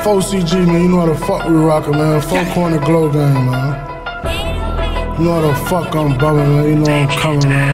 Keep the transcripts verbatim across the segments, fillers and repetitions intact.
four C G, man, you know how the fuck we rockin', man. Four corner glow game, man. You know how the fuck I'm bumming, man. You know I'm coming, man.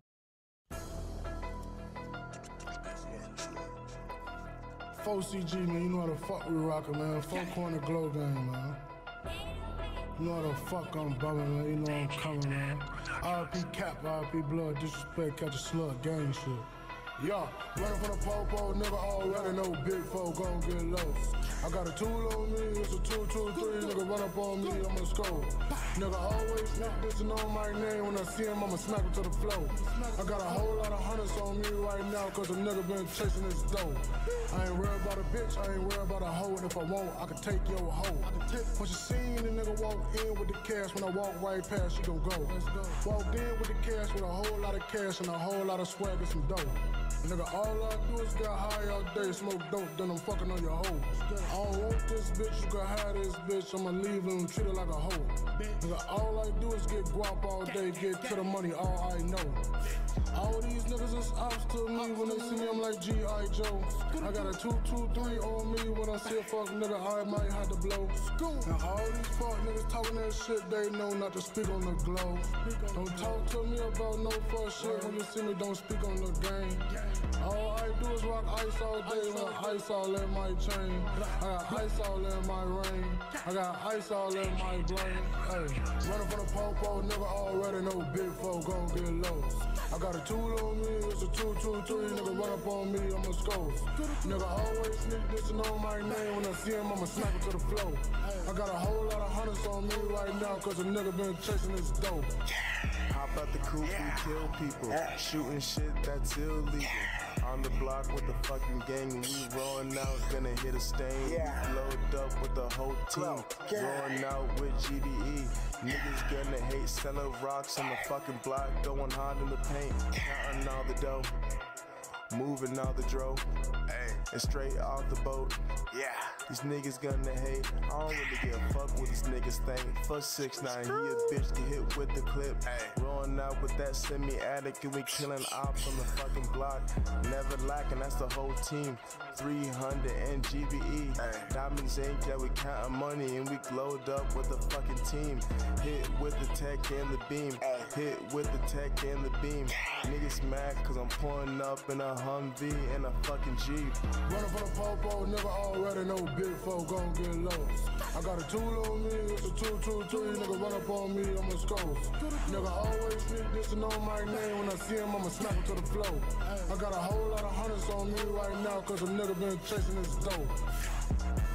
four C G, man, you know how the fuck we rockin', man. Four corner glow game, man. You know how the fuck I'm bumming, man. You know I'm coming, man. R I P Cap, R I P Blood, disrespect, catch a slug, gang shit. Yeah, running from the Popl, nigga already know big folk gon' get low. I got a tool on me, it's a two, two, three, nigga run up on me, I'ma score. Nigga always sneak dissing on my name, when I see him, I'ma smack him to the floor. I got a whole lot of hunters on me right now, cause a nigga been chasing this dough. I ain't worried about a bitch, I ain't worried about a hoe, and if I want, I can take your hoe. Once you seen the nigga walk in with the cash, when I walk right past, she gon' go. Walked in with the cash, with a whole lot of cash, and a whole lot of swag and some dough. Nigga, all I do is get high all day, smoke dope, then I'm fucking on your hoe. I don't want this bitch, you can have this bitch, I'ma leave him, treat her like a hoe. Nigga, all I do is get guap all day, get to the money, all I know. All these niggas is ops to me, when they see me, I'm like G I Joe. I got a two two three on me, when I see a fuck nigga, I might have to blow. Now all these fuck niggas talking that shit, they know not to speak on the glow. Don't talk to me about no fuck shit, when you see me, don't speak on the game. All I do is rock ice all day, with ice all in my chain. I got ice all in my rain. I got ice all in my brain. Hey, running from the Popl, nigga already know big folk gon' get low. I got a tool on me, it's a two, two, three, nigga run up on me, I'ma score. Nigga always sneak dissing on my name, when I see him, I'ma smack him to the floor. I got a whole lot of hunters on me right now, cause a nigga been chasing this dope. Hop out the coupe, we kill people, shooting shit that's illegal. On the block with the fucking gang, we rolling out, gonna hit a stain. We load up with the whole team, rolling out with G D E. Niggas gonna hate, selling rocks on the fucking block, going hard in the paint, counting all the dough, moving all the dro, and straight off the boat. Yeah, these niggas gonna hate. I don't really give a fuck what these niggas think. Fuck six nine, he a bitch, get hit with the clip. Rolling out with that semi-addict, and we killing ops on the fucking block. Never lacking, that's the whole team. three hundred and G B E. Diamonds ink, yeah, we counting money, and we glowed up with the fucking team. Hit with the tech and the beam. Hit with the tech and the beam. Niggas mad cause I'm pulling up in a Humvee and a fucking Jeep. Running for the Popl, nigga already know big folk gon' get low. I got a tool on me, it's a two, two, three, nigga run up on me, I'ma score. Nigga always sneak dissing on my name, when I see him, I'ma smack him to the floor. I got a whole lot of hunters on me right now, cause a nigga been chasing this dope.